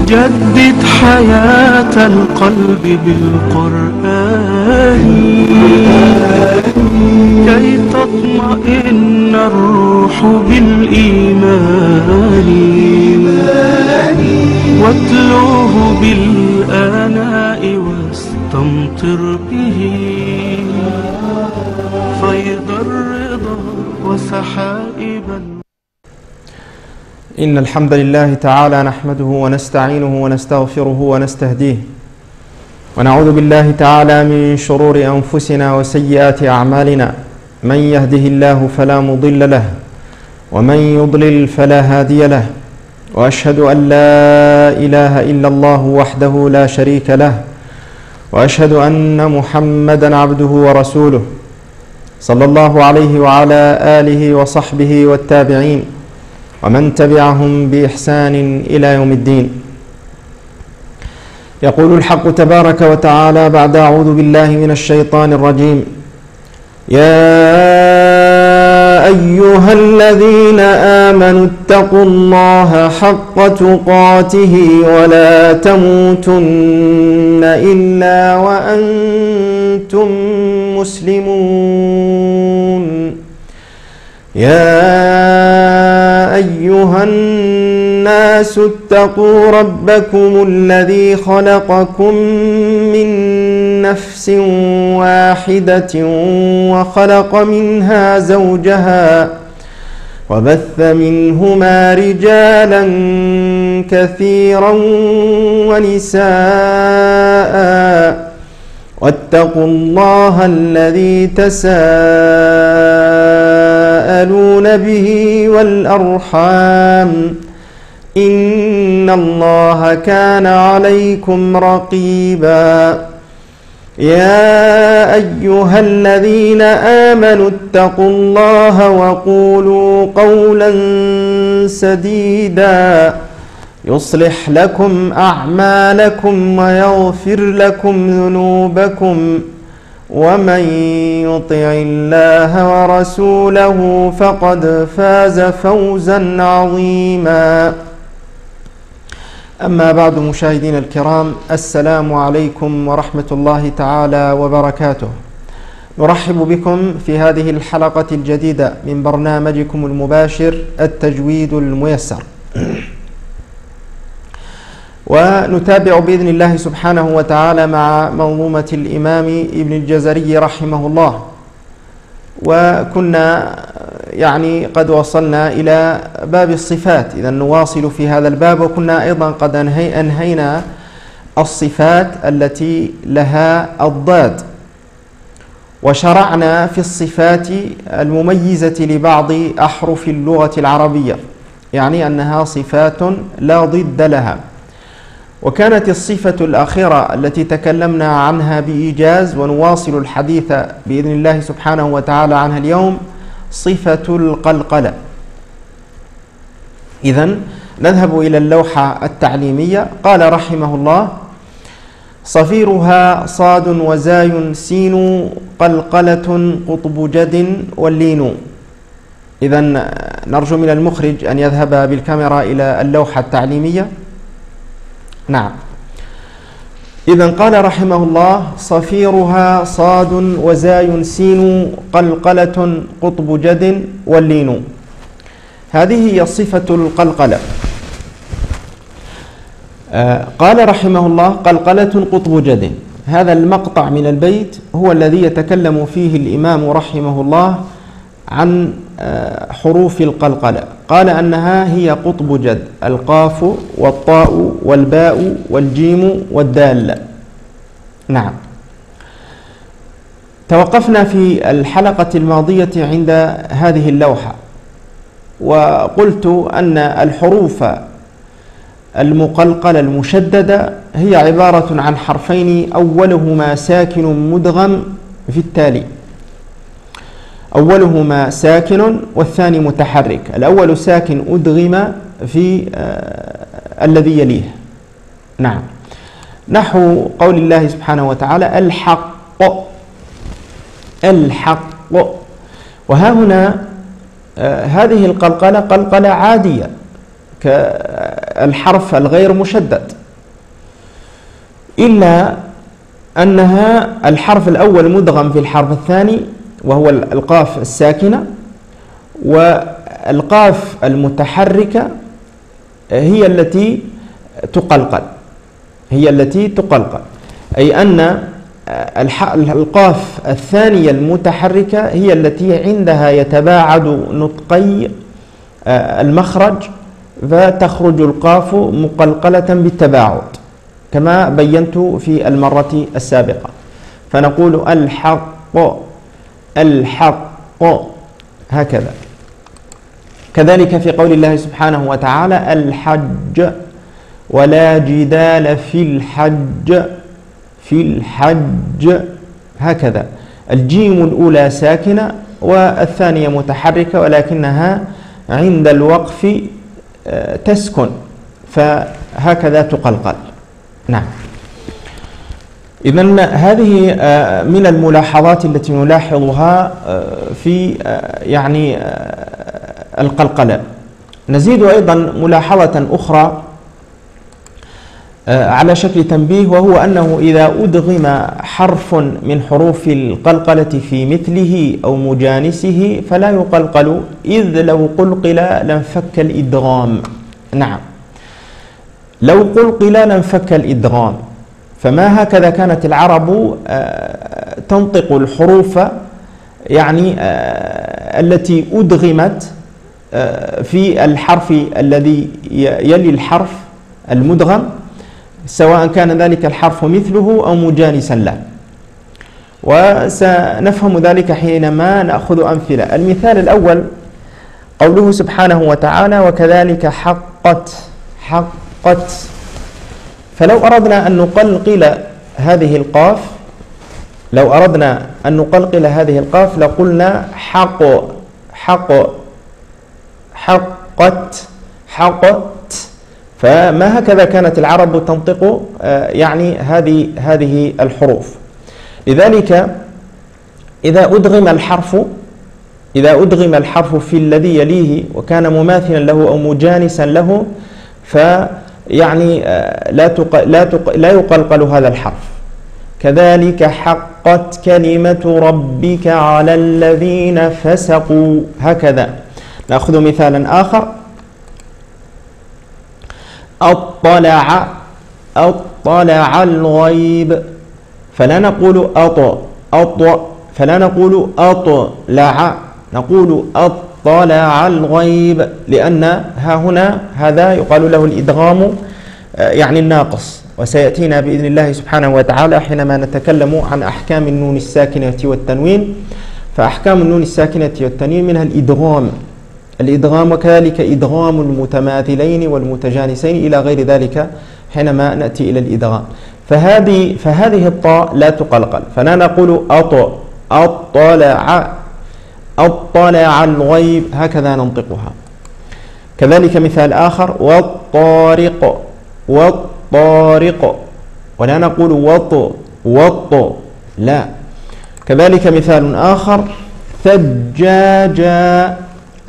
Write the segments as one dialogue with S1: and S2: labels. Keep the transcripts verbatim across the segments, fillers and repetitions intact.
S1: جدد حياة القلب بالقرآن كي تطمئن الروح بالإيمان واتلوه بالآناء واستمطر به فيض الرضا وسحائب.
S2: إن الحمد لله تعالى نحمده ونستعينه ونستغفره ونستهديه ونعوذ بالله تعالى من شرور أنفسنا وسيئات أعمالنا. من يهده الله فلا مضل له ومن يضلل فلا هادي له، وأشهد أن لا إله إلا الله وحده لا شريك له، وأشهد أن محمدا عبده ورسوله صلى الله عليه وعلى آله وصحبه والتابعين ومن تبعهم بإحسان إلى يوم الدين. يقول الحق تبارك وتعالى بعد أعوذ بالله من الشيطان الرجيم: يا أيها الذين آمنوا اتقوا الله حق تقاته ولا تموتن إلا وأنتم مسلمون. يا أيها الناس اتقوا ربكم الذي خلقكم من نفس واحدة وخلق منها زوجها وبث منهما رجالا كثيرا ونساء واتقوا الله الذي تساءلون به والأرحام إن الله كان عليكم رقيبا. يا أيها الذين آمنوا اتقوا الله وقولوا قولا سديدا يصلح لكم أعمالكم ويغفر لكم ذنوبكم، ومن يطع الله ورسوله فقد فاز فوزا عظيما. أما بعد، مشاهدين الكرام، السلام عليكم ورحمة الله تعالى وبركاته. نرحب بكم في هذه الحلقة الجديدة من برنامجكم المباشر التجويد الميسر، ونتابع بإذن الله سبحانه وتعالى مع منظومة الإمام ابن الجزري رحمه الله. وكنا يعني قد وصلنا إلى باب الصفات، إذا نواصل في هذا الباب. وكنا أيضا قد أنهي أنهينا الصفات التي لها الضاد، وشرعنا في الصفات المميزة لبعض أحرف اللغة العربية، يعني أنها صفات لا ضد لها. وكانت الصفة الأخيرة التي تكلمنا عنها بإيجاز ونواصل الحديث بإذن الله سبحانه وتعالى عنها اليوم صفة القلقلة. إذن نذهب إلى اللوحة التعليمية. قال رحمه الله: صفيرها صاد وزاي سين قلقلة قطب جد واللين. إذن نرجو من المخرج أن يذهب بالكاميرا إلى اللوحة التعليمية. نعم. إذن قال رحمه الله: صفيرها صاد وزاي سين قلقلة قطب جد واللين. هذه هي صفة القلقلة. آه قال رحمه الله: قلقلة قطب جد. هذا المقطع من البيت هو الذي يتكلم فيه الإمام رحمه الله عن آه حروف القلقلة. قال أنها هي قطب جد: القاف والطاء والباء والجيم والدال. نعم. توقفنا في الحلقة الماضية عند هذه اللوحة، وقلت أن الحروف المقلقلة المشددة هي عبارة عن حرفين أولهما ساكن مدغم في التالي. أولهما ساكن والثاني متحرك. الأول ساكن أدغم في آه الذي يليه. نعم. نحو قول الله سبحانه وتعالى: الحق الحق. وها هنا آه هذه القلقلة قلقلة عادية كالحرف الغير مشدد، إلا أنها الحرف الأول مدغم في الحرف الثاني وهو القاف الساكنة، والقاف المتحركة هي التي تقلقل هي التي تقلقل أي أن القاف الثانية المتحركة هي التي عندها يتباعد نطقي المخرج فتخرج القاف مقلقلة بالتباعد كما بينت في المرة السابقة، فنقول الحق الحق هكذا. كذلك في قول الله سبحانه وتعالى الحج ولا جدال في الحج في الحج هكذا، الجيم الأولى ساكنة والثانية متحركة ولكنها عند الوقف تسكن فهكذا تقلقل. نعم. إذن هذه من الملاحظات التي نلاحظها في يعني القلقلة. نزيد أيضا ملاحظة أخرى على شكل تنبيه، وهو أنه إذا أدغم حرف من حروف القلقلة في مثله أو مجانسه فلا يقلقل، إذ لو قلقل لانفك الإدغام. نعم، لو قلقل لانفك الإدغام. فما هكذا كانت العرب تنطق الحروف يعني التي أدغمت في الحرف الذي يلي الحرف المدغم، سواء كان ذلك الحرف مثله أو مجانسا له، وسنفهم ذلك حينما نأخذ أمثلة. المثال الأول قوله سبحانه وتعالى وكذلك حقت حقت. فلو أردنا أن نقلقل هذه القاف لو أردنا أن نقلقل هذه القاف لقلنا حق حق حقت حقت. فما هكذا كانت العرب تنطق يعني هذه هذه الحروف. لذلك إذا أدغم الحرف إذا أدغم الحرف في الذي يليه وكان مماثلا له أو مجانسا له فيعني لا تق... لا تق... لا يقلقل هذا الحرف. كذلك حقت كلمة ربك على الذين فسقوا هكذا. نأخذ مثالا آخر. أطلع أطلع الغيب، فلا نقول أط أط فلا نقول أطلع، نقول أطلع الغيب، لأن ها هنا هذا يقال له الإدغام يعني الناقص، وسيأتينا بإذن الله سبحانه وتعالى حينما نتكلم عن أحكام النون الساكنة والتنوين. فأحكام النون الساكنة والتنوين منها الإدغام الإدغام وكذلك إدغام المتماثلين والمتجانسين إلى غير ذلك حينما نأتي إلى الإدغام. فهذه فهذه الطاء لا تقلقل، فلا نقول أط أطلع أطلع الغيب، هكذا ننطقها. كذلك مثال آخر والطارق والطارق، ولا نقول وط وط لا. كذلك مثال آخر ثجاجا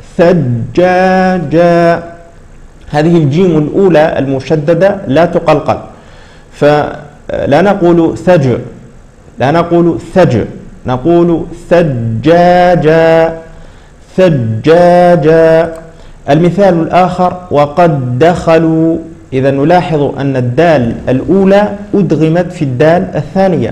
S2: ثجاجا، هذه الجيم الأولى المشددة لا تقلقل، فلا نقول ثج لا نقول ثج نقول ثجاجا ثجاجا. المثال الآخر وقد دخلوا، إذا نلاحظ أن الدال الأولى أدغمت في الدال الثانية،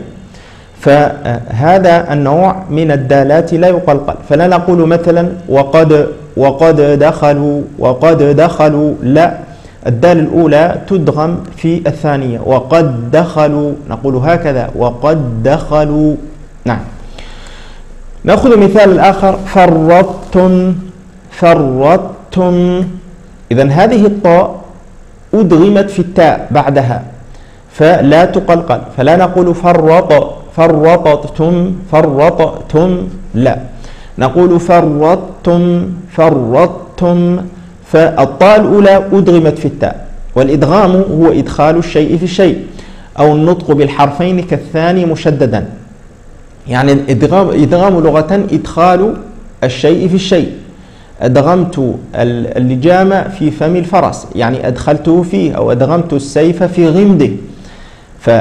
S2: فهذا النوع من الدالات لا يقلقل. فلا نقول مثلا وقد وقد دخلوا وقد دخلوا، لا، الدال الأولى تدغم في الثانية وقد دخلوا، نقول هكذا وقد دخلوا. نعم. نأخذ مثال الآخر فرطتم فرطتم، إذن هذه الطاء أدغمت في التاء بعدها فلا تقلقل، فلا نقول فرط فرطتم فرطتم، لا، نقول فرطتم فرطتم. فالطاء الأولى أدغمت في التاء، والإدغام هو إدخال الشيء في الشيء أو النطق بالحرفين كالثاني مشددا، يعني إدغام إدغام لغة إدخال الشيء في الشيء. أدغمت اللجام في فم الفرس، يعني أدخلته فيه، أو أدغمت السيف في غمده.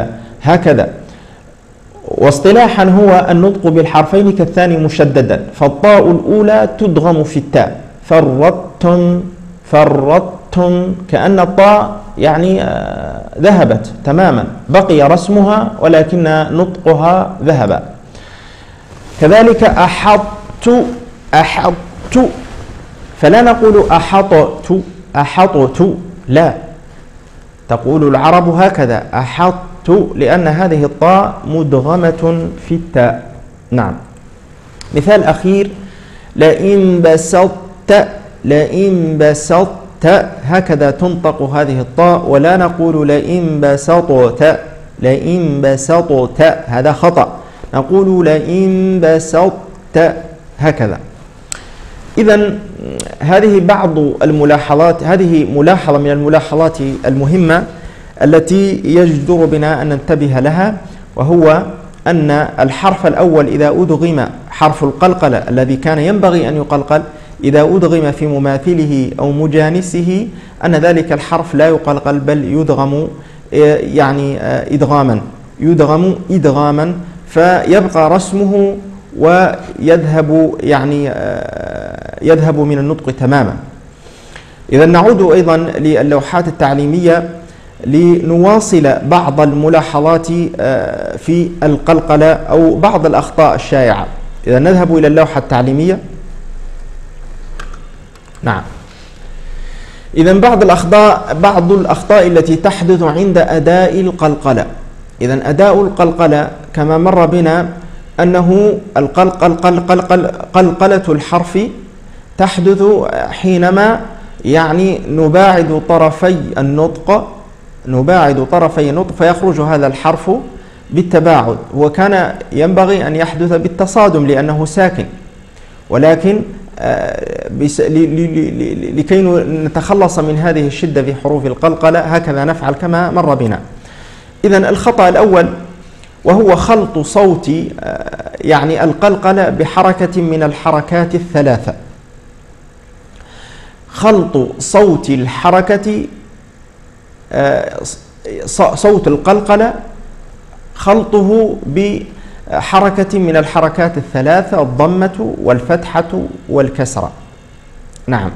S2: هكذا. واصطلاحا هو النطق بالحرفين كالثاني مشددا، فالطاء الأولى تدغم في التاء، فرطتم فرطتم، كأن الطاء يعني ذهبت تماما، بقي رسمها ولكن نطقها ذهب. كذلك أحطت أحطت، فلا نقول أحطت أحطت، لا، تقول العرب هكذا أحطت، لأن هذه الطاء مدغمة في التاء. نعم. مثال أخير، لئن بسطت لئن بسطت، هكذا تنطق هذه الطاء، ولا نقول لئن بسطت لئن بسطت، هذا خطأ، نقول لئن بسطت هكذا. إذن هذه بعض الملاحظات، هذه ملاحظة من الملاحظات المهمة التي يجدر بنا أن ننتبه لها، وهو أن الحرف الأول إذا أدغم، حرف القلقلة الذي كان ينبغي أن يقلقل، إذا أدغم في مماثله أو مجانسه، أن ذلك الحرف لا يقلقل بل يدغم يعني إدغاما يدغم إدغاما فيبقى رسمه ويذهب يعني يذهب من النطق تماما. إذا نعود أيضا للوحات التعليمية لنواصل بعض الملاحظات في القلقلة أو بعض الأخطاء الشائعة. إذا نذهب إلى اللوحة التعليمية. نعم. إذا بعض الأخطاء بعض الأخطاء التي تحدث عند أداء القلقلة. إذا أداء القلقلة كما مر بنا أنه القلقل قلقل قلقلة الحرف تحدث حينما يعني نباعد طرفي النطق نباعد طرفي النطق فيخرج هذا الحرف بالتباعد، وكان ينبغي أن يحدث بالتصادم لأنه ساكن، ولكن لكي نتخلص من هذه الشدة في حروف القلقلة هكذا نفعل كما مر بنا. إذن الخطأ الأول وهو خلط صوت يعني القلقلة بحركة من الحركات الثلاثة. خلط صوت الحركة صوت القلقلة خلطه بحركة من الحركات الثلاثة، الضمة والفتحة والكسرة. نعم.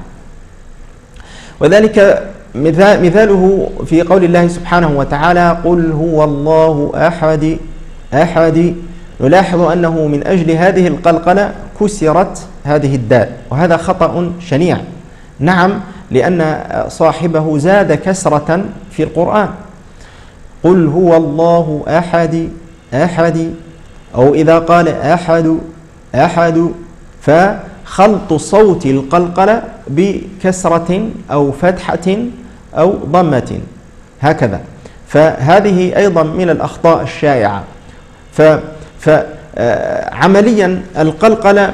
S2: وذلك مثاله في قول الله سبحانه وتعالى قل هو الله أحد أحد. نلاحظ أنه من أجل هذه القلقلة كسرت هذه الدال، وهذا خطأ شنيع. نعم، لأن صاحبه زاد كسرة في القرآن، قل هو الله أحد أحد، أو إذا قال أحد أحد، فخلط صوت القلقلة بكسرة أو فتحة أو ضمة هكذا، فهذه أيضا من الأخطاء الشائعة. فعمليا القلقلة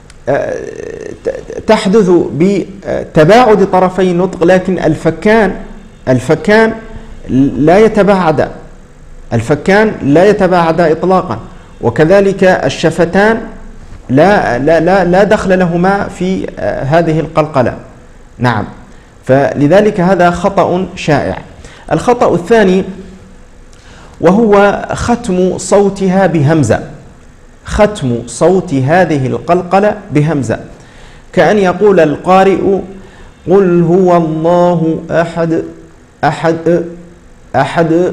S2: تحدث بتباعد طرفي النطق، لكن الفكان الفكان لا يتباعد الفكان لا يتباعد إطلاقا، وكذلك الشفتان لا لا لا لا دخل لهما في هذه القلقلة. نعم، فلذلك هذا خطأ شائع. الخطأ الثاني وهو ختم صوتها بهمزة، ختم صوت هذه القلقلة بهمزة، كأن يقول القارئ قل هو الله أحد أحد أحد،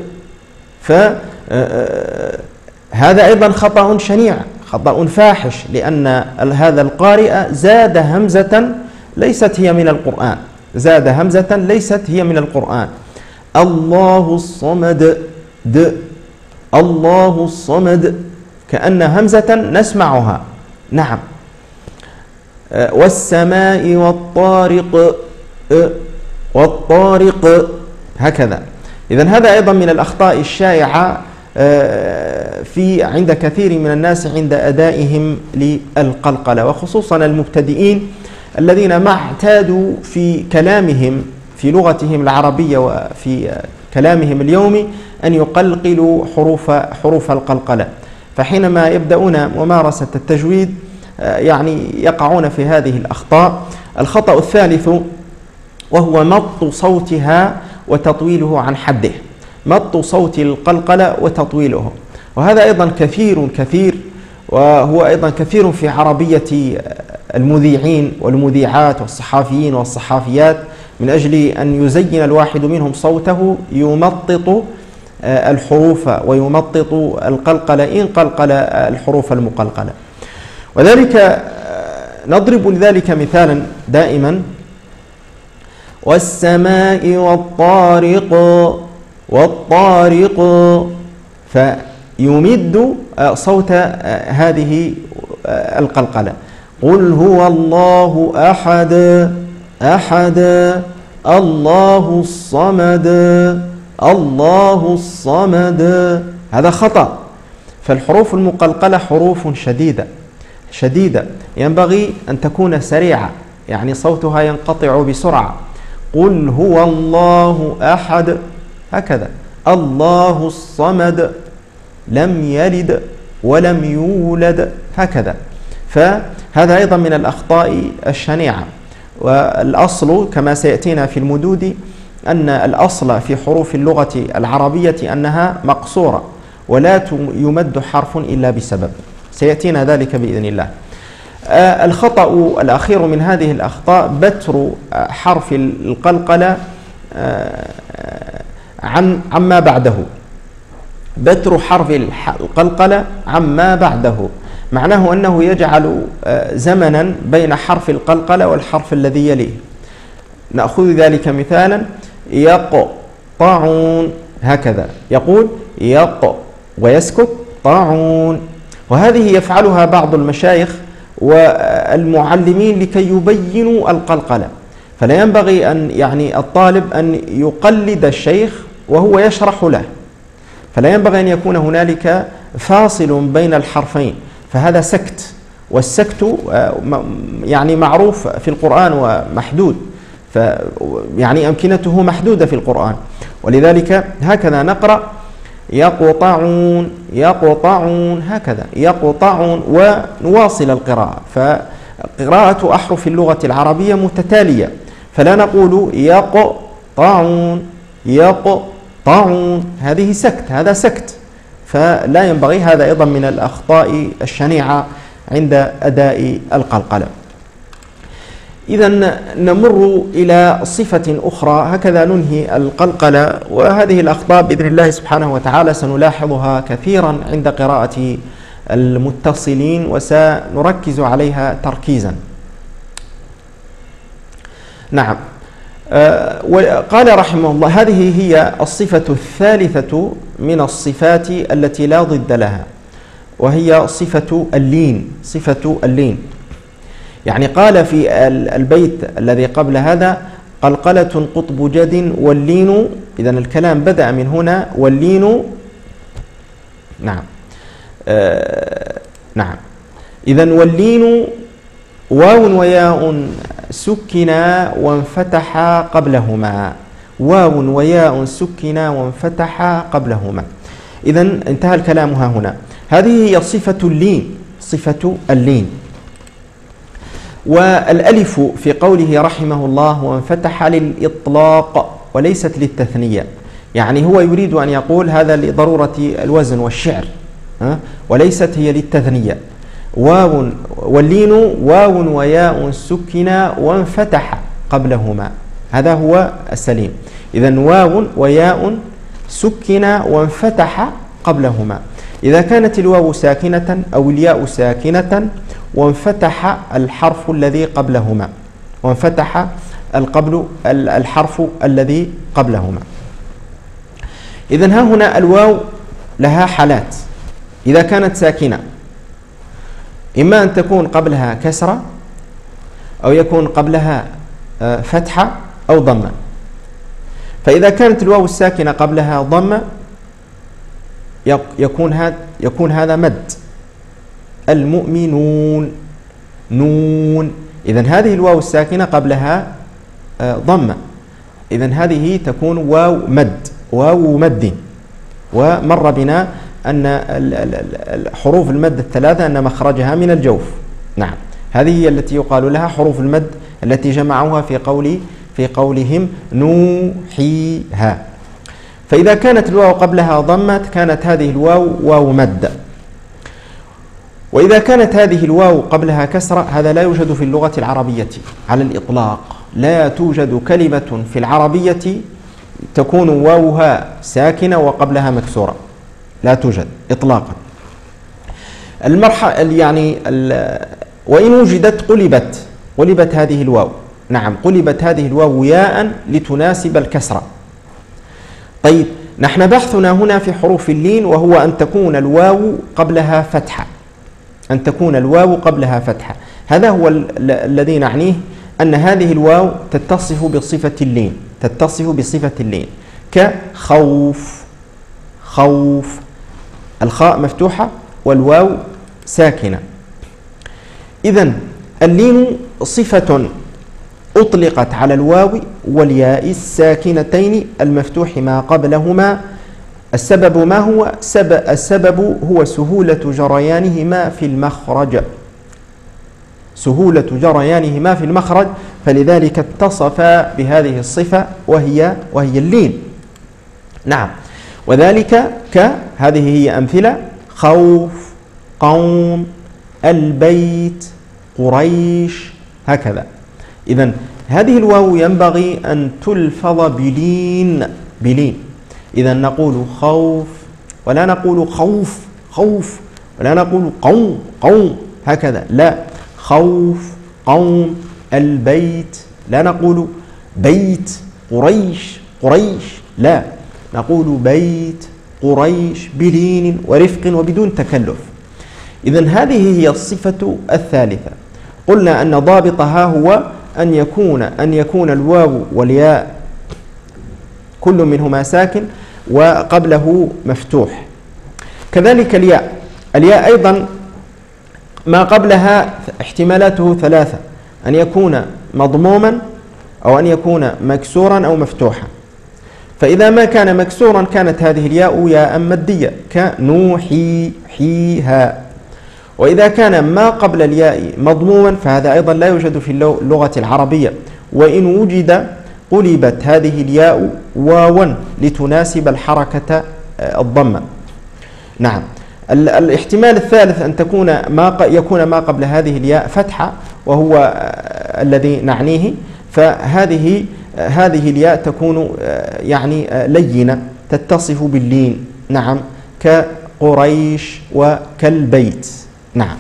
S2: فهذا أيضا خطأ شنيع، خطأ فاحش، لأن هذا القارئ زاد همزة ليست هي من القرآن زاد همزة ليست هي من القرآن. الله الصمد د الله الصمد، كأن همزة نسمعها. نعم. والسماء والطارق والطارق هكذا. إذن هذا أيضا من الأخطاء الشائعة في عند كثير من الناس عند أدائهم للقلقلة، وخصوصا المبتدئين الذين ما اعتادوا في كلامهم في لغتهم العربية وفي كلامهم اليومي أن يقلقلوا حروف حروف القلقلة، فحينما يبدأون ممارسة التجويد يعني يقعون في هذه الأخطاء. الخطأ الثالث وهو مط صوتها وتطويله عن حده. مط صوت القلقلة وتطويله. وهذا أيضا كثير كثير، وهو أيضا كثير في عربية المذيعين والمذيعات والصحافيين والصحافيات، من أجل أن يزين الواحد منهم صوته يمطط الحروف ويمطط القلقلة إن قلقل الحروف المقلقلة. وذلك نضرب لذلك مثالا دائما: والسماء والطارق والطارق، فيمد صوت هذه القلقلة. قل هو الله أحد أحد الله الصمد الله الصمد، هذا خطأ. فالحروف المقلقلة حروف شديدة شديدة ينبغي أن تكون سريعة، يعني صوتها ينقطع بسرعة. قل هو الله أحد، هكذا. الله الصمد، لم يلد ولم يولد، هكذا. فهذا أيضا من الأخطاء الشنيعة. والأصل كما سيأتينا في المدود أن الأصل في حروف اللغة العربية أنها مقصورة، ولا يمد حرف إلا بسبب، سيأتينا ذلك بإذن الله. الخطأ الأخير من هذه الأخطاء بتر حرف القلقلة عن عما بعده، بتر حرف القلقلة عما بعده، معناه أنه يجعل زمنا بين حرف القلقلة والحرف الذي يليه. نأخذ ذلك مثالا: يقطعون، هكذا يقول يق ويسكت طاعون. وهذه يفعلها بعض المشايخ والمعلمين لكي يبينوا القلقلة، فلا ينبغي أن يعني الطالب أن يقلد الشيخ وهو يشرح له، فلا ينبغي أن يكون هنالك فاصل بين الحرفين، فهذا سكت، والسكت يعني معروف في القرآن ومحدود، ف يعني أمكنته محدودة في القرآن، ولذلك هكذا نقرأ: يقطعون يقطعون، هكذا يقطعون، ونواصل القراءة. فقراءة أحرف اللغة العربية متتالية، فلا نقول يقطعون يقطعون، هذه سكت، هذا سكت، فلا ينبغي. هذا أيضا من الأخطاء الشنيعة عند أداء القلقلة. إذن نمر إلى صفة أخرى، هكذا ننهي القلقلة. وهذه الأخطاء بإذن الله سبحانه وتعالى سنلاحظها كثيرا عند قراءة المتصلين، وسنركز عليها تركيزا. نعم. قال رحمه الله: هذه هي الصفة الثالثة من الصفات التي لا ضد لها، وهي صفة اللين. صفة اللين يعني قال في البيت الذي قبل هذا: قلقلة قطب جد واللين. إذن الكلام بدأ من هنا، واللين. نعم آه نعم إذن واللين واو وياء سكنا وانفتحا قبلهما، واو وياء سكنا وانفتحا قبلهما. إذن انتهى الكلام ها هنا. هذه هي صفة اللين، صفة اللين. والألف في قوله رحمه الله وانفتح للإطلاق وليست للتثنية، يعني هو يريد أن يقول هذا لضرورة الوزن والشعر، وليست هي للتثنية. واو واللين واو وياء سكنا وانفتح قبلهما، هذا هو السليم. إذن واو وياء سكنا وانفتح قبلهما. إذا كانت الواو ساكنة أو الياء ساكنة وانفتح الحرف الذي قبلهما، وانفتح القبل الحرف الذي قبلهما. إذن ها هنا الواو لها حالات. إذا كانت ساكنة إما أن تكون قبلها كسرة، أو يكون قبلها فتحة أو ضمة. فإذا كانت الواو الساكنة قبلها ضمة يكون هذا يكون هذا مد. المؤمنون نون، إذن هذه الواو الساكنة قبلها ضمة، إذن هذه تكون واو مد، واو مد. ومر بنا أن حروف المد الثلاثة أن مخرجها من الجوف. نعم، هذه هي التي يقال لها حروف المد التي جمعوها في قول في قولهم نوحيها. فإذا كانت الواو قبلها ضمة كانت هذه الواو واو مد، وإذا كانت هذه الواو قبلها كسرة هذا لا يوجد في اللغة العربية على الإطلاق. لا توجد كلمة في العربية تكون واوها ساكنة وقبلها مكسورة، لا توجد إطلاقا. المرحلة يعني وإن وجدت قلبت قلبت هذه الواو، نعم قلبت هذه الواو ياء لتناسب الكسرة. طيب نحن بحثنا هنا في حروف اللين، وهو أن تكون الواو قبلها فتحة، أن تكون الواو قبلها فتحة. هذا هو الذي نعنيه، أن هذه الواو تتصف بصفة اللين، تتصف بصفة اللين كخوف، خوف، الخاء مفتوحة والواو ساكنة. إذن اللين صفة أطلقت على الواو والياء الساكنتين المفتوح ما قبلهما. السبب ما هو؟ السبب هو سهولة جريانهما في المخرج، سهولة جريانهما في المخرج، فلذلك اتصف بهذه الصفة وهي وهي اللين. نعم، وذلك كهذه هي أمثلة: خوف، قوم، البيت، قريش، هكذا. إذن هذه الواو ينبغي أن تلفظ بلين، بلين. إذن نقول خوف ولا نقول خوف خوف، ولا نقول قوم قوم، هكذا، لا، خوف، قوم، البيت، لا نقول بيت، قريش قريش، لا، نقول بيت، قريش، بلين ورفق وبدون تكلف. إذن هذه هي الصفة الثالثة. قلنا أن ضابطها هو أن يكون أن يكون الواو والياء كل منهما ساكن وقبله مفتوح. كذلك الياء، الياء أيضا ما قبلها احتمالاته ثلاثة: أن يكون مضموما أو أن يكون مكسورا أو مفتوحا. فإذا ما كان مكسورا كانت هذه الياء ياء مدية كنوحي، حيها. وإذا كان ما قبل الياء مضموما فهذا أيضا لا يوجد في اللغة العربية، وإن وجد قلبت هذه الياء واوا لتناسب الحركة الضمة. نعم. الاحتمال الثالث أن تكون ما يكون ما قبل هذه الياء فتحة، وهو الذي نعنيه، فهذه هذه الياء تكون يعني لينة تتصف باللين. نعم، كقريش وكالبيت. نعم.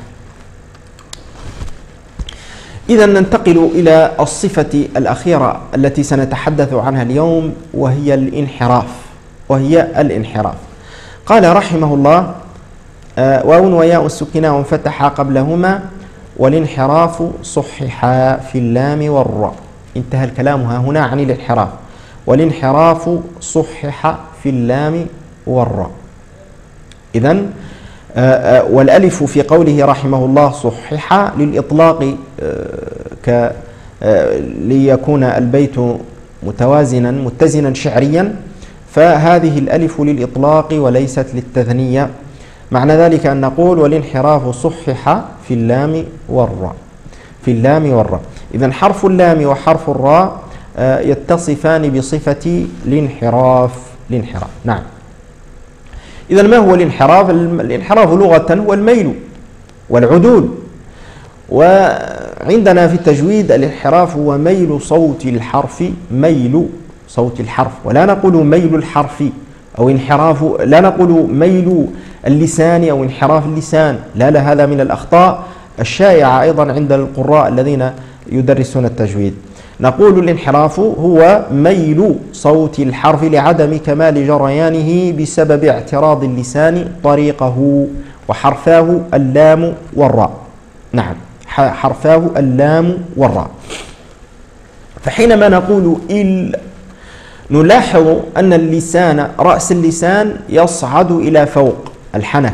S2: إذا ننتقل إلى الصفة الأخيرة التي سنتحدث عنها اليوم، وهي الانحراف وهي الانحراف. قال رحمه الله: واو وياء سكنا فتحا قبلهما، والانحراف صححا في اللام والراء. انتهى الكلام ها هنا عن الانحراف. والانحراف صحح في اللام والراء. إذن والألف في قوله رحمه الله صحح للإطلاق، ك ليكون البيت متوازنا متزنا شعريا، فهذه الألف للإطلاق وليست للتثنية. معنى ذلك أن نقول والانحراف صحح في اللام والراء، في اللام والراء. إذن حرف اللام وحرف الراء يتصفان بصفة الانحراف، الانحراف. نعم. إذن ما هو الانحراف؟ الانحراف لغة هو الميل والعدول، وعندنا في التجويد الانحراف هو ميل صوت الحرف، ميل صوت الحرف، ولا نقول ميل الحرف أو انحراف، لا نقول ميل اللسان أو انحراف اللسان، لا لا، هذا من الأخطاء الشائعة أيضا عند القراء الذين يدرسون التجويد. نقول الانحراف هو ميل صوت الحرف لعدم كمال جريانه بسبب اعتراض اللسان طريقه، وحرفاه اللام والراء. نعم، حرفاه اللام والراء. فحينما نقول إل نلاحظ أن اللسان، رأس اللسان يصعد إلى فوق الحنك،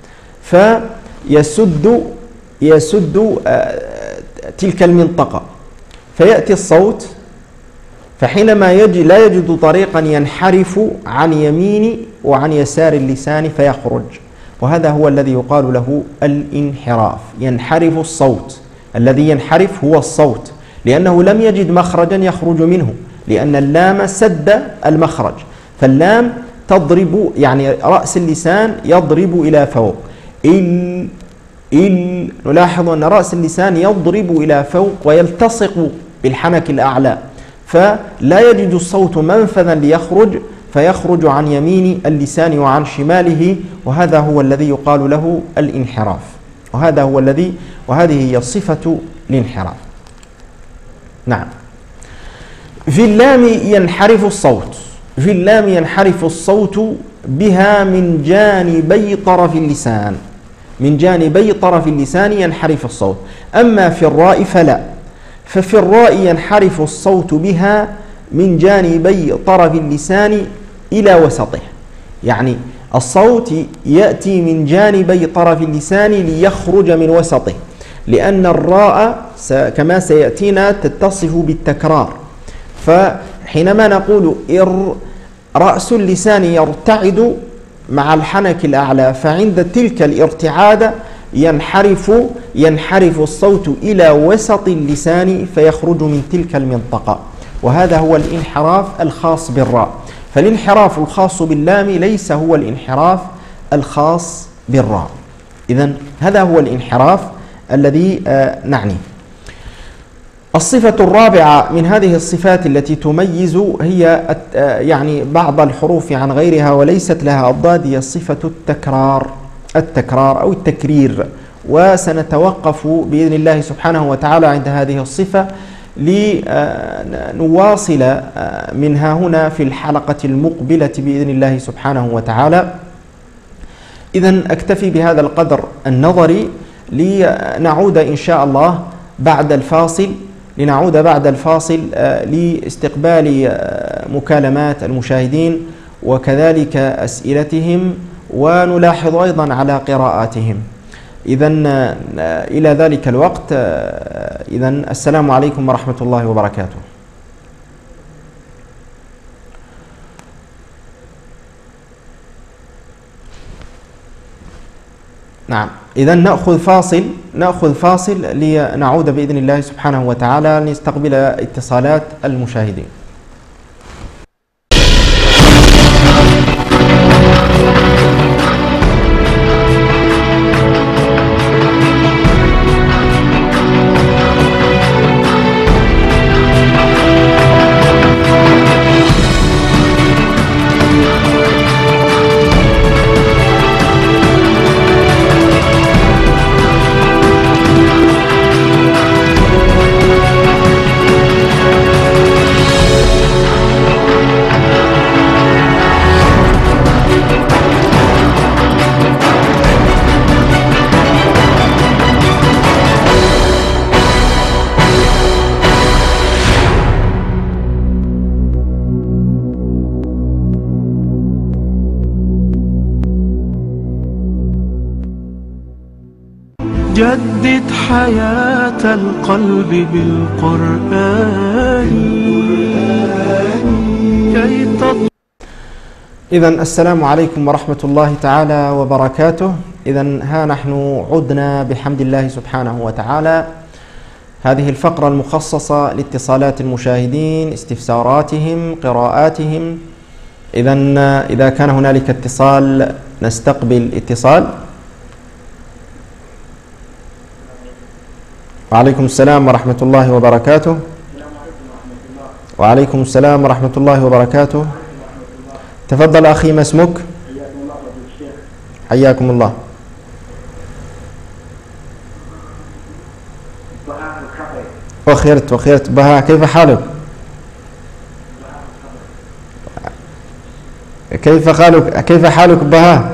S2: فيسد يسد تلك المنطقة، فيأتي الصوت، فحينما يجي لا يجد طريقا ينحرف عن يمين وعن يسار اللسان فيخرج، وهذا هو الذي يقال له الانحراف. ينحرف الصوت، الذي ينحرف هو الصوت، لأنه لم يجد مخرجا يخرج منه، لأن اللام سد المخرج، فاللام تضرب، يعني رأس اللسان يضرب إلى فوق. ال ال نلاحظ أن رأس اللسان يضرب إلى فوق ويلتصق بالحنك الأعلى، فلا يجد الصوت منفذا ليخرج، فيخرج عن يمين اللسان وعن شماله، وهذا هو الذي يقال له الانحراف، وهذا هو الذي وهذه هي صفة الانحراف. نعم. في اللام ينحرف الصوت، في اللام ينحرف الصوت بها من جانبي طرف اللسان، من جانبي طرف اللسان ينحرف الصوت. أما في الراء فلا، ففي الراء ينحرف الصوت بها من جانبي طرف اللسان إلى وسطه، يعني الصوت يأتي من جانبي طرف اللسان ليخرج من وسطه، لأن الراء كما سيأتينا تتصف بالتكرار. فحينما نقول إر رأس اللسان يرتعد مع الحنك الأعلى، فعند تلك الارتعادة ينحرف ينحرف الصوت إلى وسط اللسان فيخرج من تلك المنطقة، وهذا هو الانحراف الخاص بالراء. فالانحراف الخاص باللام ليس هو الانحراف الخاص بالراء. إذن هذا هو الانحراف الذي نعني. الصفة الرابعة من هذه الصفات التي تميز هي يعني بعض الحروف عن غيرها وليست لها أضداد، هي صفة التكرار التكرار أو التكرير، وسنتوقف بإذن الله سبحانه وتعالى عند هذه الصفة لنواصل منها هنا في الحلقة المقبلة بإذن الله سبحانه وتعالى. إذن أكتفي بهذا القدر النظري لنعود إن شاء الله بعد الفاصل لنعود بعد الفاصل لاستقبال مكالمات المشاهدين وكذلك أسئلتهم، ونلاحظ أيضا على قراءاتهم. إذن إلى ذلك الوقت، إذن السلام عليكم ورحمة الله وبركاته. نعم، إذن نأخذ فاصل نأخذ فاصل لنعود بإذن الله سبحانه وتعالى لنستقبل اتصالات المشاهدين.
S1: جدد حياة القلب بالقرآن كي تطلع.
S2: إذن السلام عليكم ورحمة الله تعالى وبركاته. إذن ها نحن عدنا بحمد الله سبحانه وتعالى، هذه الفقرة المخصصة لاتصالات المشاهدين، استفساراتهم، قراءاتهم. إذن إذا كان هنالك اتصال نستقبل اتصال. وعليكم السلام ورحمة الله وبركاته. وعليكم السلام ورحمة الله وبركاته. تفضل أخي، ما اسمك؟ حياكم الله. وخيرت وخيرت بها، كيف حالك؟ كيف حالك كيف حالك بها؟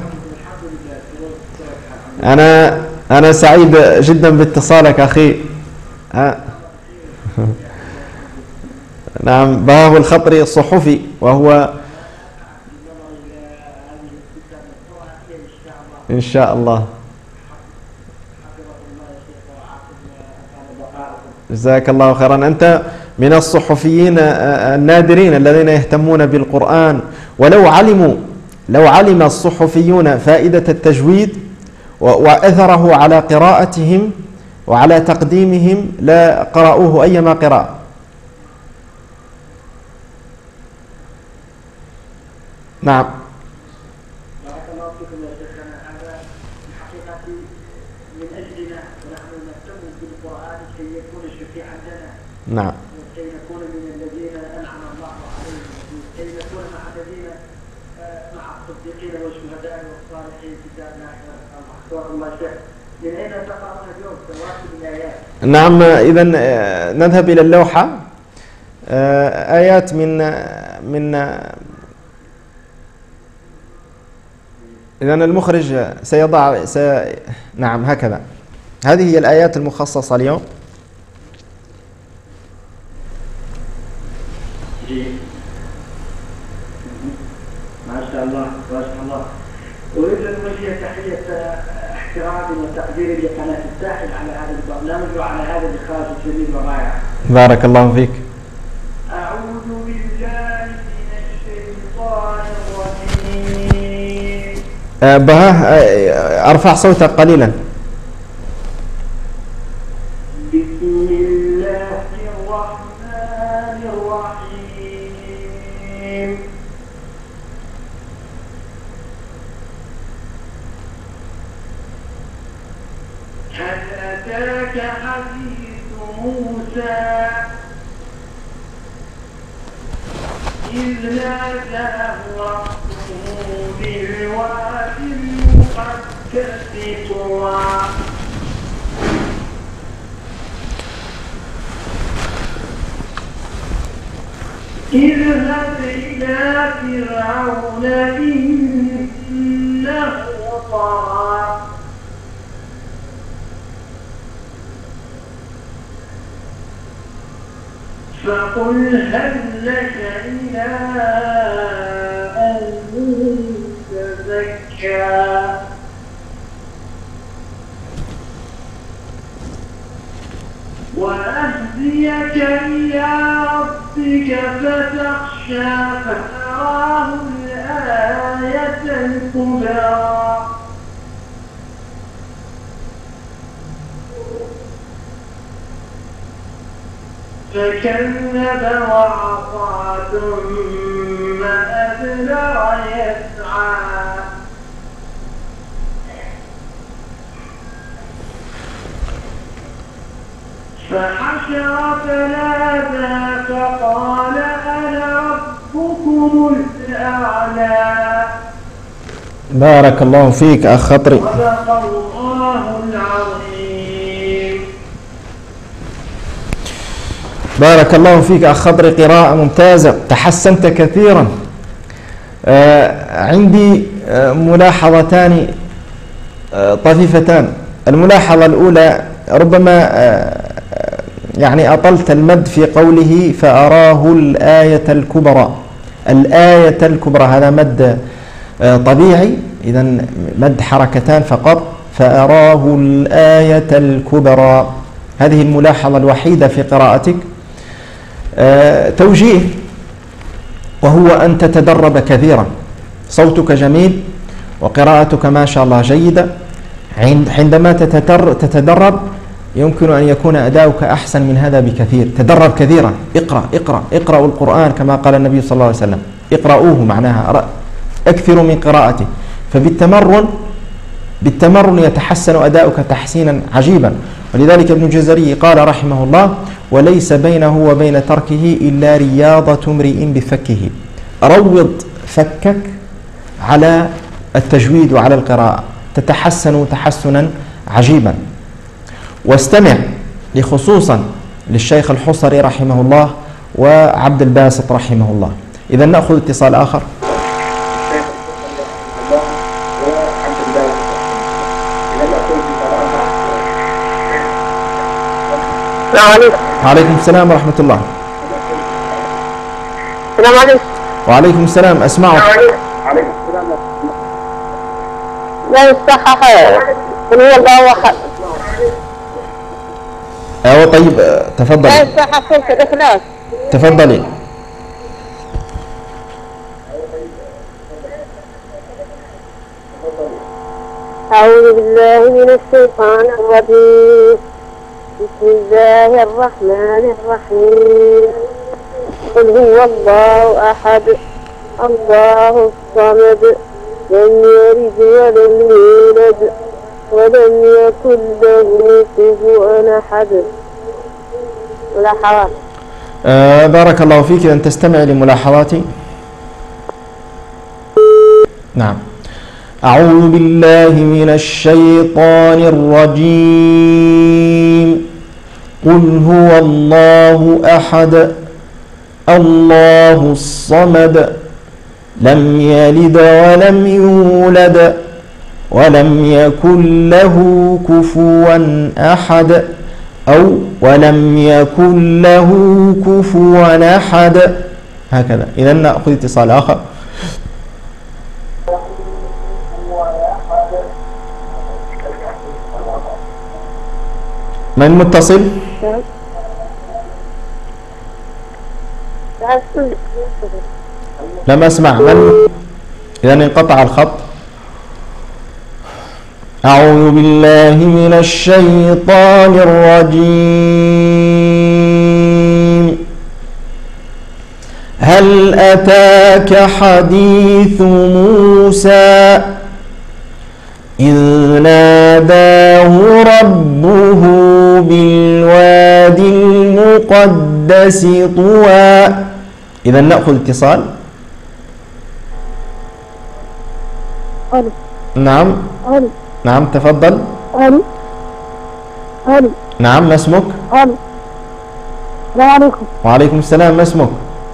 S2: أنا أنا سعيد جدا باتصالك أخي. ها. نعم، بها هو الخطري الصحفي، وهو إن شاء الله. جزاك الله خيرا. أنت من الصحفيين النادرين الذين يهتمون بالقرآن، ولو علموا لو علم الصحفيون فائدة التجويد وأثره على قراءتهم وعلى تقديمهم لا قرأوه أيما قراءة. نعم.
S3: بارك الله فيكم يا شيخنا. هذا الحقيقة من أجلنا ونحن نهتم بالقرآن كي يكون الشفيع عندنا.
S2: نعم.
S3: كي نكون من الذين أنعم الله عليهم، كي نكون مع الذين مع الصديقين والشهداء والصالحين في الدار الآخرة. الله شيخ. من أين تقرأون اليوم تواتر الآيات؟
S2: نعم، إذا نذهب إلى اللوحة. آيات من من إذا المخرج سيضع سي... نعم هكذا. هذه هي الآيات المخصصة اليوم.
S3: ما شاء الله ما شاء الله. أريد أن أوجه تحية احترام وتقدير لقناة الساحل على هذا البرنامج وعلى هذا اللقاء الجميل والرائع.
S2: بارك الله فيك.
S3: أعوذ بالله من الشيطان الرجيم.
S2: أه بها أرفع صوتك قليلا.
S3: بسم الله الرحمن الرحيم. هل أتاك حديث موسى إذ ناداه ربه بالوادي المقدس طوى اذهب إلى فرعون إنه طغى فقل هل لك إلى أن تزكى وأهديك إلى ربك فتخشى فتراه الآية الكبرى فكذب وعصى ثم أدبر يسعى فحشر فنادى فقال أنا ربكم الأعلى.
S2: بارك الله فيك أخ خطري.
S3: صدق الله العظيم.
S2: بارك الله فيك أخ خضري، قراءة ممتازة، تحسنت كثيرا. آه عندي آه ملاحظتان آه طفيفتان. الملاحظة الأولى، ربما آه يعني أطلت المد في قوله فأراه الآية الكبرى. الآية الكبرى هذا مد آه طبيعي، إذا مد حركتان فقط. فأراه الآية الكبرى، هذه الملاحظة الوحيدة في قراءتك. آه توجيه، وهو أن تتدرب كثيرا. صوتك جميل وقراءتك ما شاء الله جيدة. عندما تتدرب يمكن أن يكون أداؤك أحسن من هذا بكثير. تدرب كثيرا، اقرأ اقرأ اقرأوا القرآن كما قال النبي صلى الله عليه وسلم، اقرأوه معناها أكثروا من قراءته. فبالتمرن بالتمرن يتحسن أداؤك تحسينا عجيبا. ولذلك ابن الجزري قال رحمه الله: وليس بينه وبين تركه إلا رياضة امرئ بفكه. روض فكك على التجويد وعلى القراءة، تتحسن تحسنا عجيبا. واستمع خصوصا للشيخ الحصري رحمه الله وعبد الباسط رحمه الله. إذا نأخذ اتصال آخر. وعليكم السلام ورحمة الله.
S4: السلام عليكم.
S2: وعليكم السلام، أسمعك.
S4: عليكم السلام. لا يصحح قل هو الله أحد.
S2: أيوة طيب تفضلي.
S4: لا يصحح سورة الإخلاص.
S2: تفضلي.
S4: أعوذ بالله من الشيطان الرجيم. بسم الله الرحمن الرحيم. قل هو الله أحد الله الصمد لم يلد ولم يولد ولم يكن له كفوا أحد. ملاحظات.
S2: آه بارك الله فيك. إذا تستمع لملاحظاتي. نعم. أعوذ بالله من الشيطان الرجيم. قل هو الله أحد الله الصمد لم يلد ولم يولد ولم يكن له كفوا أحد أو ولم يكن له كفوا أحد. هكذا. إذا نأخذ اتصال آخر. من متصل؟ لم أسمع. من؟ إذا انقطع الخط. أعوذ بالله من الشيطان الرجيم. هل أتاك حديث موسى إذ ناداه ربه بالوادي المقدس طوى. إذا نأخذ اتصال.
S4: ألو.
S2: نعم.
S4: ألو.
S2: نعم تفضل.
S4: ألو. ألو.
S2: نعم. ما اسمك؟
S4: ألو. السلام عليكم.
S2: وعليكم السلام. ما اسمك؟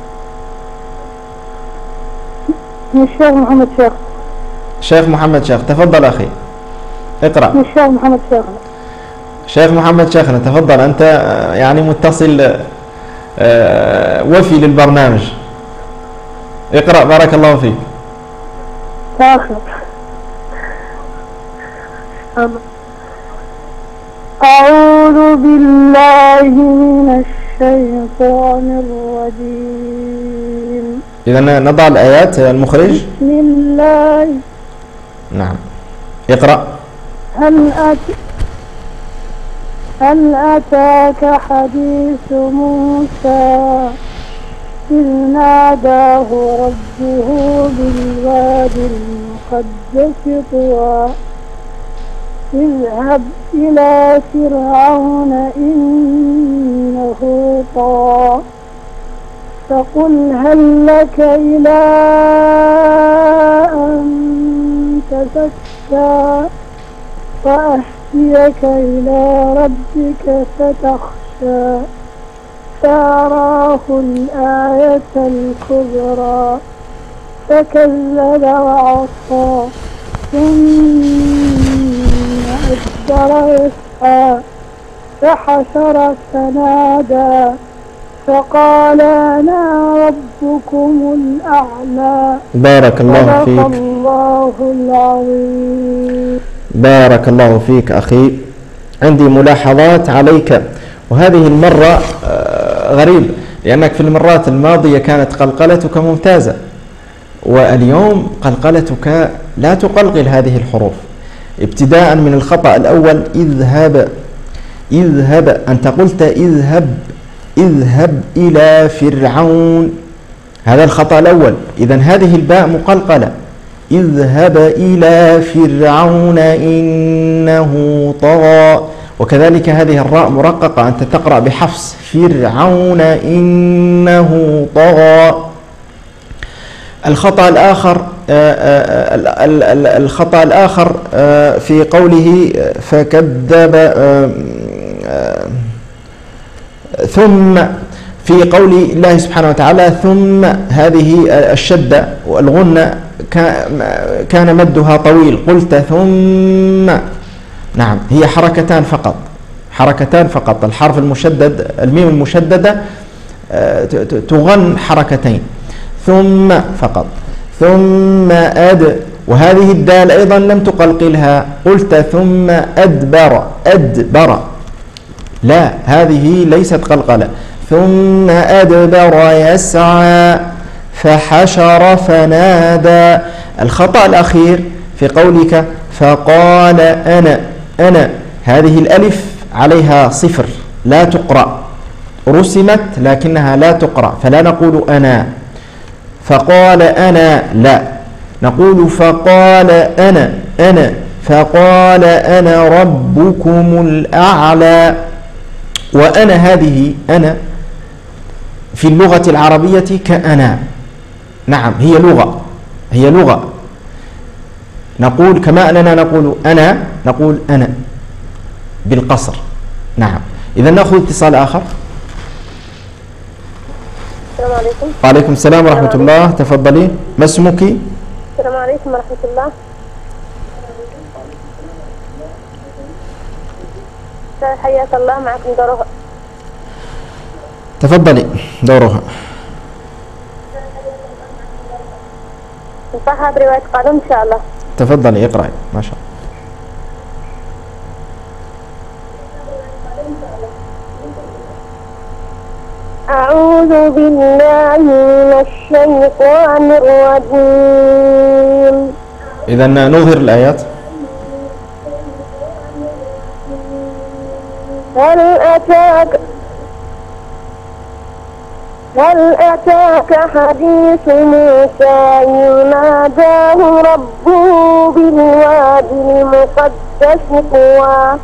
S4: الشيخ محمد شيخ.
S2: شيخ محمد شيخ. تفضل أخي اقرأ.
S4: الشيخ محمد شيخ.
S2: شيخ محمد شيخنا تفضل. أنت يعني متصل وفي للبرنامج. اقرأ بارك الله فيك.
S4: آخر. أعوذ بالله من الشيطان الرجيم.
S2: إذا نضع الآيات المخرج.
S4: بسم الله.
S2: نعم. اقرأ.
S4: هل أت هل أتاك حديث موسى إذ ناداه ربه بالوادي المقدس طوى اذهب إلى فرعون إنه طغى فقل هل لك إلى أن تزكى وأهديك إلى ربك فتخشى فأراه الآية الكبرى فكذب وعصى ثم أدبر يسعى فحشر فنادى فقال أنا ربكم الأعلى.
S2: بارك الله فيك.
S4: الله العظيم.
S2: بارك الله فيك أخي. عندي ملاحظات عليك، وهذه المرة غريب لأنك في المرات الماضية كانت قلقلتك ممتازة، واليوم قلقلتك لا تقلقل هذه الحروف. ابتداء من الخطأ الأول اذهب. اذهب أنت قلت اذهب اذهب إلى فرعون، هذا الخطأ الأول. إذن هذه الباء مقلقلة. اذهب إلى فرعون إنه طغى. وكذلك هذه الراء مرققة، أنت تقرأ بحفص فرعون إنه طغى. الخطأ الآخر الخطأ الآخر في قوله فكذب ثم في قول الله سبحانه وتعالى ثم هذه الشدة والغنة كان مدها طويل، قلت ثم. نعم هي حركتان فقط، حركتان فقط. الحرف المشدد الميم المشددة تغن حركتين، ثم فقط. ثم أد، وهذه الدال أيضا لم تقلقلها، قلت ثم أدبر أدبر، لا هذه ليست قلقلة. ثم أدبر يسعى فحشر فنادى. الخطأ الأخير في قولك فقال أنا أنا، هذه الألف عليها صفر لا تقرأ، رسمت لكنها لا تقرأ، فلا نقول أنا. فقال أنا لا، نقول فقال أنا أنا فقال أنا ربكم الأعلى. وأنا هذه أنا في اللغة العربية كأنا، نعم هي لغة هي لغة نقول كما أننا نقول أنا نقول أنا بالقصر. نعم. إذا نأخذ اتصال آخر.
S5: السلام عليكم.
S2: وعليكم السلام ورحمة الله. تفضلي. ما اسمك؟
S5: السلام عليكم ورحمة الله. حياك الله، معكم دورها.
S2: تفضلي دورها.
S5: نصحها برواية قانون إن شاء الله.
S2: تفضلي اقرأي. ما شاء الله.
S5: أعوذ بالله من الشيطان الرجيم.
S2: إذا نظهر الآيات.
S5: هل أتاك هل أتاك حديث موسى إذ ناداه ربه بالوادي المقدس طوى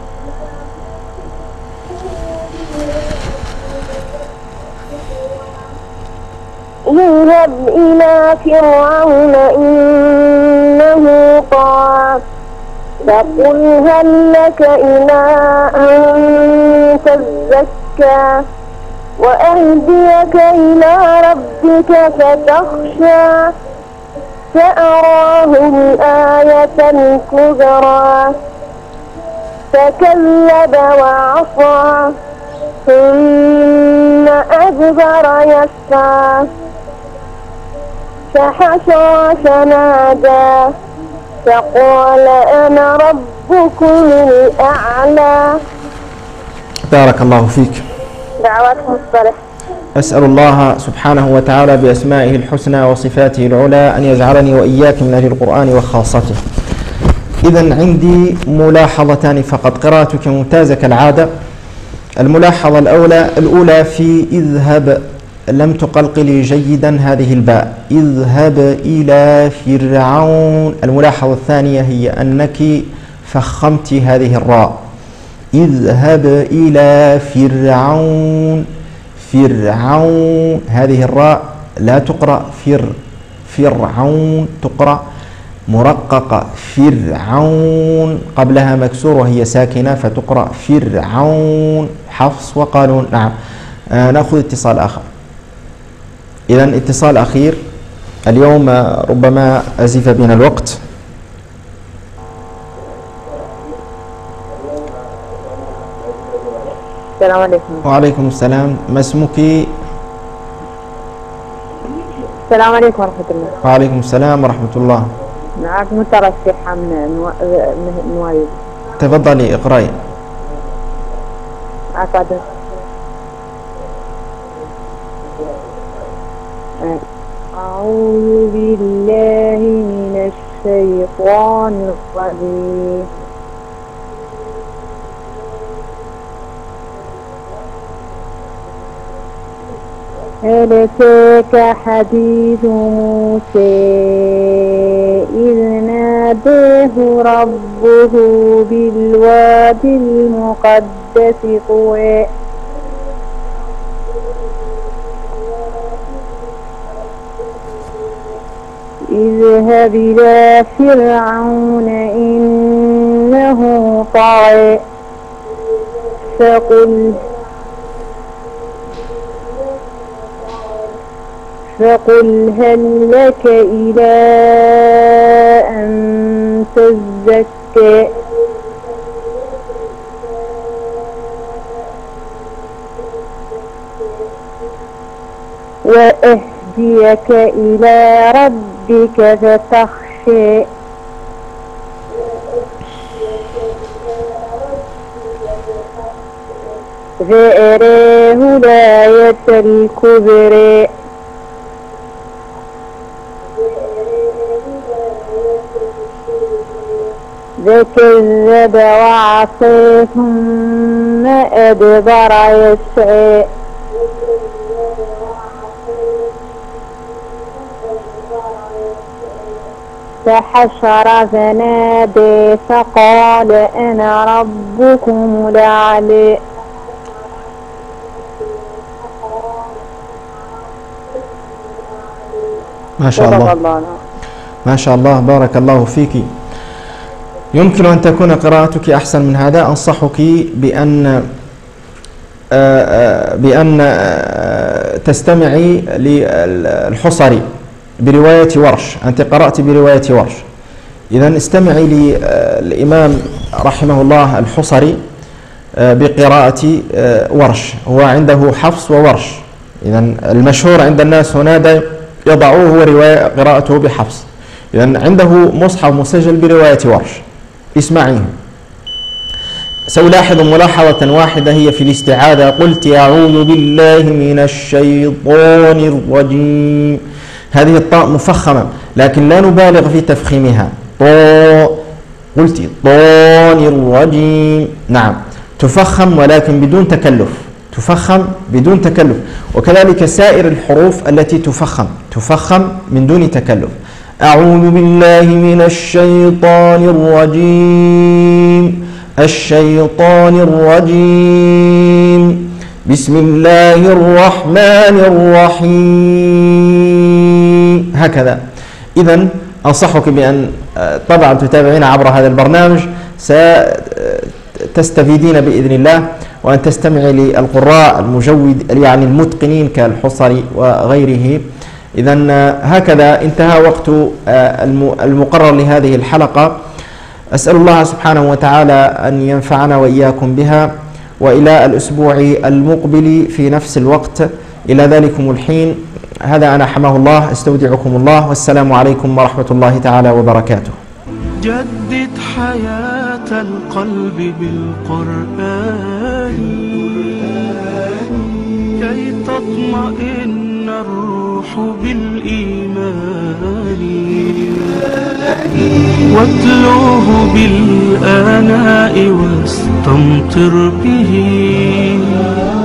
S5: اذهب إلى فرعون إنه طغى فقل هل لك إلى أن تزكى وأهديك إلى ربك فتخشى فأراه الآية الكبرى فكذب وعصى ثم أدبر يسعى فحشر فنادى فقال أنا ربكم الأعلى.
S2: بارك الله فيك.
S5: دعواتكم الصالح.
S2: أسأل الله سبحانه وتعالى بأسمائه الحسنى وصفاته العلى أن يجعلني وإياك من أهل القرآن وخاصته. إذن عندي ملاحظتان فقط. قراءتك ممتازة كالعادة. الملاحظة الأولى الأولى في اذهب لم تقلقلي جيدا هذه الباء. اذهب إلى فرعون. الملاحظة الثانية هي أنك فخمت هذه الراء. اذهب إلى فرعون. فرعون هذه الراء لا تقرأ فر فرعون، تقرأ مرققة فرعون قبلها مكسور وهي ساكنة فتقرأ فرعون. حفص وقالون. نعم. آه نأخذ اتصال آخر. إذن اتصال أخير. اليوم ربما أزف بنا الوقت.
S6: السلام عليكم.
S2: وعليكم السلام. ما اسمك؟
S6: السلام عليكم ورحمة الله.
S2: وعليكم السلام ورحمة الله.
S6: معك مترشحة من نوايب.
S2: تفضلي اقرأي.
S6: أعتقد أعوذ بالله من الشيطان الرجيم. هل أتاك حديث موسى إذ ناداه ربه بالوادي المقدس طوى اذهب إلى فرعون إنه طغى فقل فقل هل لك إلى أن تزكى وأهديك إلى ربك فتخشى فأراه الآية الكبرى فكذب وعصى ثم أدبر يسعى فحشر فنادى فقال أنا ربكم الأعلى.
S2: ما شاء الله ما شاء الله بارك الله فيك. يمكن أن تكون قراءتك أحسن من هذا. أنصحك بأن بأن تستمعي للحصري برواية ورش. أنت قرأت برواية ورش، إذن استمعي للإمام رحمه الله الحصري بقراءة ورش. هو عنده حفص وورش، إذن المشهور عند الناس هنا يضعوه ورواية قراءته بحفص. إذن عنده مصحف مسجل برواية ورش، اسمعيه. سألاحظ ملاحظة واحدة هي في الاستعاذة. قلت أعوذ بالله من الشيطان الرجيم. هذه الطاء مفخمة لكن لا نبالغ في تفخيمها. طاء، قلت طان الرجيم، نعم تفخم ولكن بدون تكلف، تفخم بدون تكلف. وكذلك سائر الحروف التي تفخم تفخم من دون تكلف. أعوذ بالله من الشيطان الرجيم، الشيطان الرجيم، بسم الله الرحمن الرحيم، هكذا. إذن أنصحك بأن طبعا تتابعين عبر هذا البرنامج، ستستفيدين بإذن الله، وأن تستمعي للقراء المجود يعني المتقنين كالحصري وغيره. إذن هكذا انتهى وقت المقرر لهذه الحلقة. أسأل الله سبحانه وتعالى أن ينفعنا وإياكم بها، وإلى الأسبوع المقبل في نفس الوقت. إلى ذلكم الحين، هذا أنا حماه الله، استودعكم الله، والسلام عليكم ورحمة الله تعالى وبركاته.
S1: جدد حياة القلب بالقرآن كي تطمئن الروح بالإيمان، واتلوه بالآناء واستمطر به